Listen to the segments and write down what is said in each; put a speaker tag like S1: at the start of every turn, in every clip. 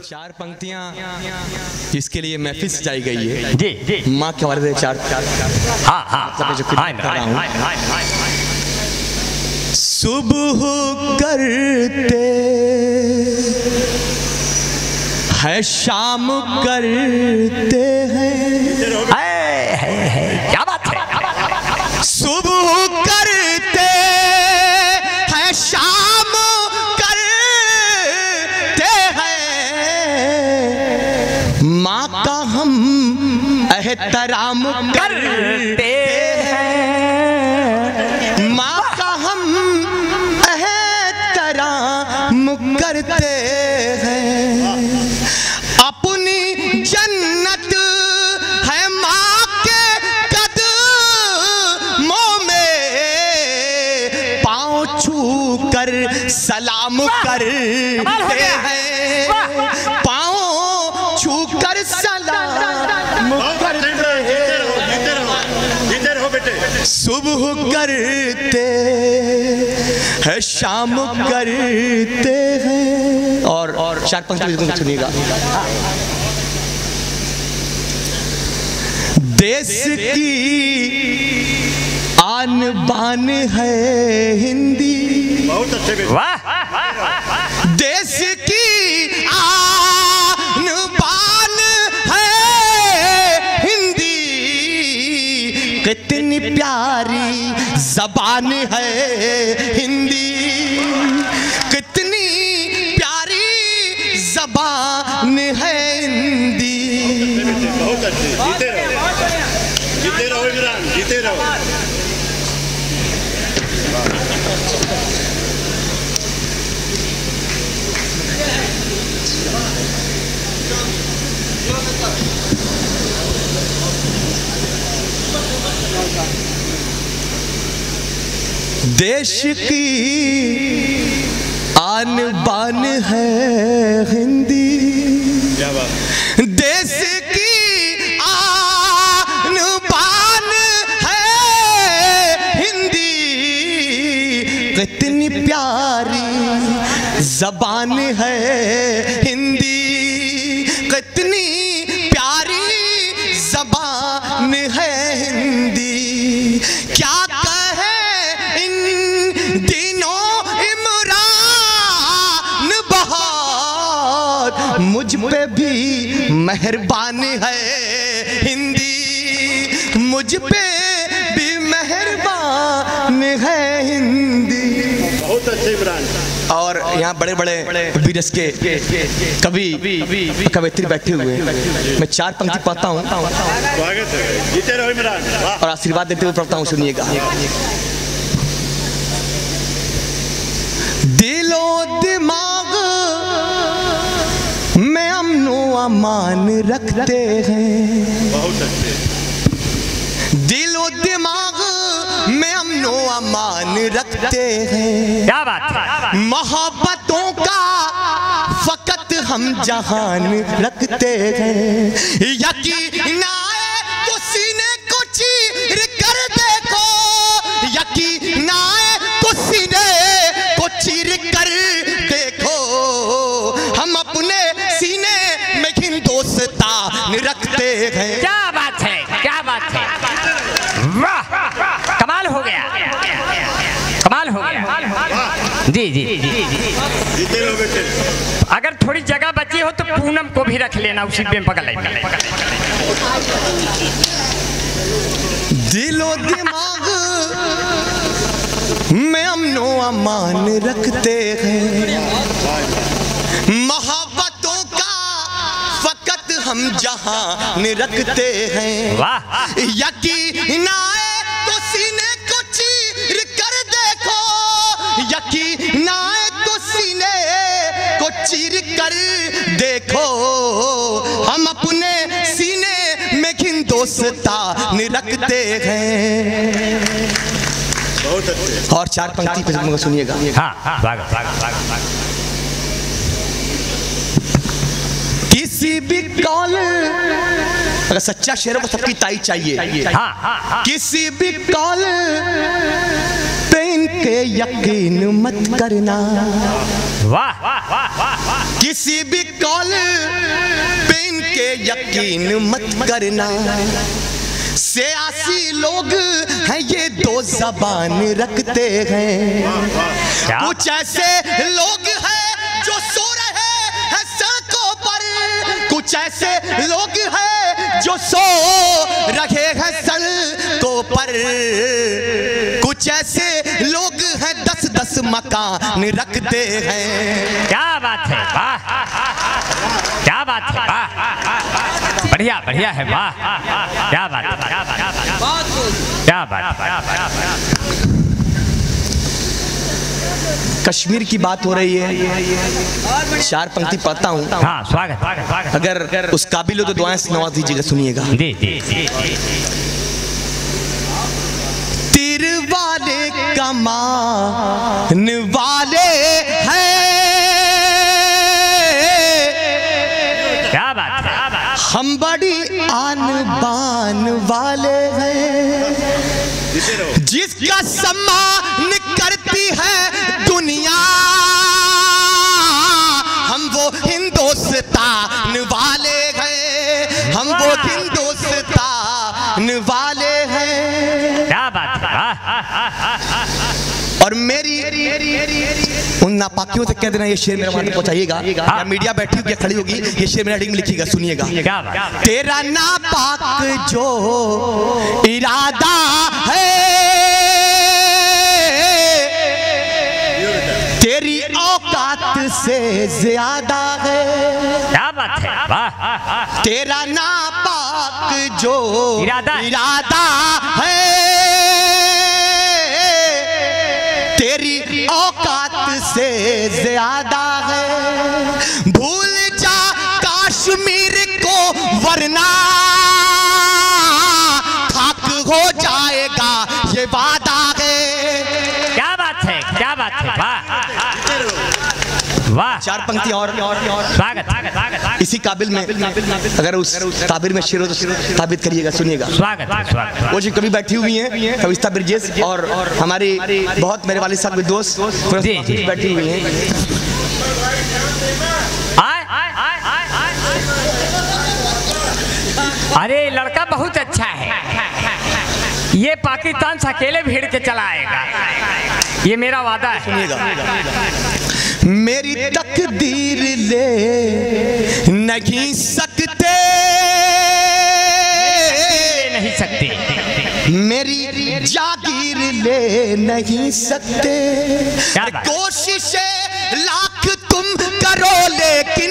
S1: चार पंक्तियां जिसके लिए महफिल सजाई गई है
S2: जी जी
S1: माँ के हवाले से चार
S2: हाँ हाँ
S1: जो कर रहा हूँ। सुबह करते है शाम करते हैं,
S2: क्या बात है।
S1: सुबह करते हैं शाम करते हैं, माँ का हम एहतराम करते हैं, माँ का हम एहतराम करते हैं। अपनी जन्नत है माँ के कदमों में, पाँव छू कर सलाम करते हैं, पाँव छू कर सलाम करते हैं। सुबह करते है शाम करते हैं। और चार पंक्ति सुनिएगा। देश की आन बान है हिंदी,
S2: बहुत अच्छे, वाह।
S1: देश की आन बान है हिंदी, कितनी प्यारी जबान है हिंदी, कितनी प्यारी जबान है हिंदी।
S3: बहुत अच्छे, जीते रहो इमरान, जीते रहो।
S1: देश की आन बान है हिंदी, देश की आन बान है हिंदी, कितनी प्यारी जबान है हिंदी, कितनी प्यारी जबान है हिंदी। क्या मुझ पे भी मेहरबान है हिंदी, मुझ पे भी मेहरबान है हिंदी।
S3: बहुत अच्छे इमरान।
S1: और यहाँ बड़े बड़े वीरस के कवि कवित्री बैठे हुए हैं। मैं चार पंक्ति पढ़ता हूँ,
S3: स्वागत है, जीते रहो इमरान।
S1: और आशीर्वाद देते हुए पढ़ता हूँ, सुनिएगा। दिलो दिमाग में अमनो अमान रखते हैं,
S3: बहुत अच्छे।
S1: दिलो दिमाग में अमनो अमान रखते हैं,
S2: क्या बात।
S1: मोहब्बतों का फकत हम जहान रखते हैं। यकीन आए तो सीने को चीर कर देखो, यकीन आए तो सीने को चीर कर देखो, हम अपने सीने में हिंदुस्तान रखते हैं।
S2: क्या बात है, क्या बात है, वाह, कमाल हो गया, कमाल हो गया। जी जी जी
S3: जीते रहो बेटे।
S2: अगर थोड़ी जगह बची हो तो पूनम को भी रख लेना, उसी में पकड़ लेना।
S1: दिलो दिमाग में अमनो अमान रखते हैं, मोहब्बतों का फकत हम जहान रखते हैं।
S2: वाह।
S1: यकीन आए तो सीने को चीर कर देखो, यकीन आए तो सीने को चीर कर देखो, हम अपने सीने में हिंदुस्तान रखते हैं।
S3: बहुत अच्छे।
S1: और चार पंक्ति पे सुनिएगा।
S2: हाँ,
S1: किसी भी कौल, अगर सच्चा शेरों को सबकी ताई चाहिए, किसी भी कौल पे इनके यकीन मत करना,
S2: वाह वाह वाह वाह।
S1: किसी भी कॉल पे इनके यकीन मत करना, सियासी लोग हैं ये दो जबान रखते हैं। कुछ ऐसे लोग हैं जो सो रहे हैं सड़कों पर, कुछ ऐसे लोग हैं जो सो रहे हैं सड़कों पर, कुछ ऐसे लोग हैं 10-10 मकान रखते हैं।
S2: क्या बात है, वाह क्या बात है, वाह बढ़िया बढ़िया है, वाह क्या बात है, क्या बात है।
S1: कश्मीर की बात हो रही है, 4 पंक्ति पढ़ता हूँ।
S2: हाँ स्वागत,
S1: अगर उस काबिल हो तो दुआएं से नवाज दीजिएगा, सुनिएगा।
S2: जी जी जी।
S1: तीर वाले कमान वाले हैं,
S2: क्या बात है,
S1: हम बड़ी आन बान वाले हैं। जिसका सम्मान करती है दुनिया, हम वो हिंदुस्तान वाले हैं, हम वो हिंदुस्तान वाले हैं।
S2: क्या बात है,
S1: और मेरी उन नापाकियों से कह देना ये शेर मेरे वहां तक पहुंचाइएगा, या मीडिया बैठी होगी खड़ी होगी, ये शेर मेरा में लिखिएगा, सुनिएगा।
S2: क्या बात।
S1: तेरा नापाक जो इरादा है, तेरी औकात से ज्यादा है।
S2: क्या बात है, वाह।
S1: तेरा नापाक जो
S2: इरादा
S1: है, तेरी औकात से ज्यादा है। भूल जा कश्मीर को वरना खाक हो जाएगा ये वादा है।
S2: क्या बात है, क्या बात है, वाह वाह।
S1: 4 पंक्ति और
S2: स्वागत,
S1: इसी काबिल में, अगर उस ताबिर में शेर हो तो ताबिर करिएगा, सुनिएगा।
S2: स्वागत स्वागत।
S1: वो जी कभी बैठी हुई हैं कविता ब्रिजेश, और हमारी बहुत मेरे वाले साहब के दोस्त बैठी हुई हैं।
S2: अरे लड़का बहुत अच्छा है, ये पाकिस्तान से अकेले भीड़ के चला आएगा, ये मेरा वादा है।
S1: सुनिएगा। मेरी तकदीर ले नहीं सकते,
S2: नहीं सकते,
S1: मेरी जागीर ले नहीं सकते। कोशिशें लाख तुम करो लेकिन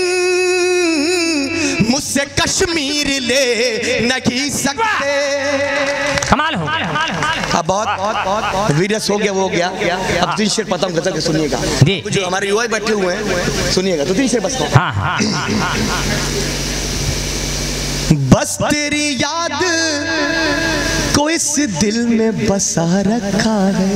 S1: मुझसे कश्मीर ले नहीं सकते।
S2: कमाल हो,
S1: अब बहुत वीरस हो गया, वो हो गया। अब 3 शेर पता हूँ गजल के, सुनिएगा। जो हमारे युवा बैठे हुए हैं, सुनिएगा। तो 3 शेर बस। बस तेरी याद को इस दिल में बसा रखा है।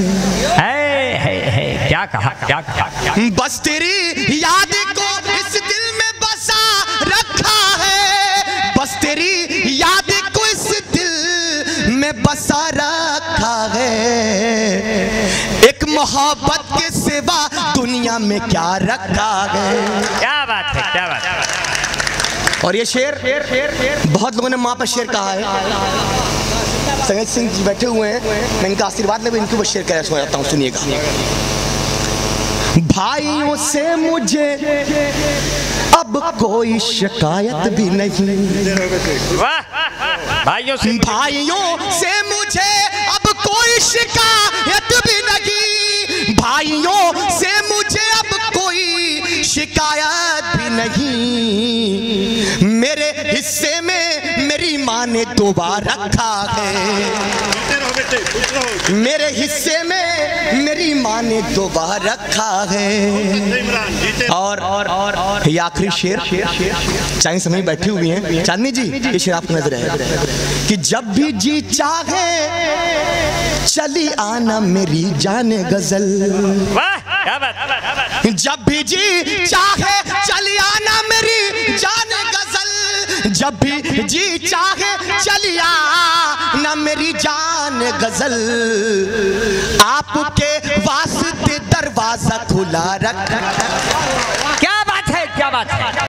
S2: क्या कहा, क्या कहा।
S1: बस तेरी याद को इस दिल में बसा रखा है, बस तेरी याद को इस दिल में बसा रखा है। एक मोहब्बत के सिवा दुनिया में क्या रखा है।
S2: क्या बात है, क्या बात है।
S1: और ये शेर बहुत लोगों ने माँ पर शेर कहा है। संगत सिंह जी बैठे हुए हैं, मैं इनका आशीर्वाद ले, इनके ऊपर शेर कह सुना जाता हूँ, सुनिएगा। भाइयों से मुझे अब कोई शिकायत भी नहीं,
S2: भाइयों से
S1: मुझे अब कोई शिकायत भी नहीं, भाइयों से मुझे अब कोई शिकायत भी नहीं। मेरे हिस्से में मेरी माँ ने 2 बार रखा है, मेरे हिस्से में मेरी माँ ने 2 बार रखा है। और ये आखिरी शेर, चांदनी समय बैठी हुई हैं, चांदनी जी ये शेर आपको नजर है कि जब भी जी चाहे चली आना मेरी जाने गजल। जब भी जी चाहे चली आना मेरी जाने गजल, जब भी जी चाहे चली आना मेरी जान गजल। आपके वास्ते दरवाजा खुला रखा।
S2: क्या बात है, क्या बात है।